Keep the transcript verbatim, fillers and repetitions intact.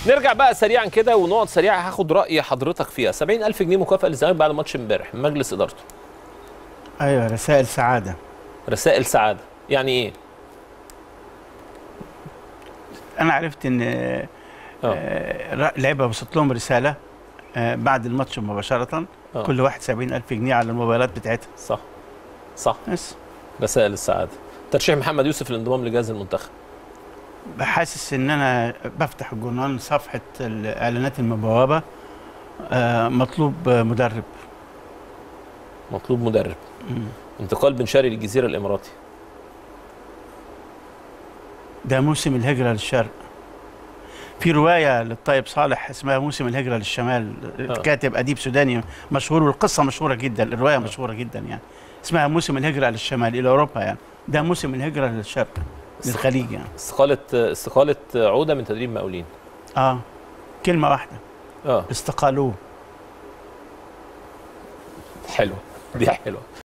نرجع بقى سريعا كده ونقعد سريعا، هاخد راي حضرتك فيها. سبعين ألف جنيه مكافاه للزمالك بعد ماتش امبارح من مجلس ادارته. ايوه، رسائل سعاده. رسائل سعاده يعني ايه؟ انا عرفت ان آه لعيبه وصلت لهم رساله آه بعد الماتش مباشره. أوه. كل واحد سبعين ألف جنيه على الموبايلات بتاعتها. صح صح. بس رسائل السعاده. ترشيح محمد يوسف للانضمام لجهاز المنتخب. بحاسس ان انا بفتح الجورنال صفحه الاعلانات المبوابه، آه مطلوب مدرب. مطلوب مدرب. مم. انتقال بن شرقي للجزيره الاماراتي. ده موسم الهجره للشرق. في روايه للطيب صالح اسمها موسم الهجره للشمال، آه. كاتب اديب سوداني مشهور، والقصه مشهوره جدا، الروايه آه. مشهوره جدا يعني، اسمها موسم الهجره للشمال الى اوروبا يعني. ده موسم الهجره للشرق للخليج يعني. استقاله استقاله عوده من تدريب مقاولين. اه كلمه واحده. اه استقالوه. حلوه دي، حلوه.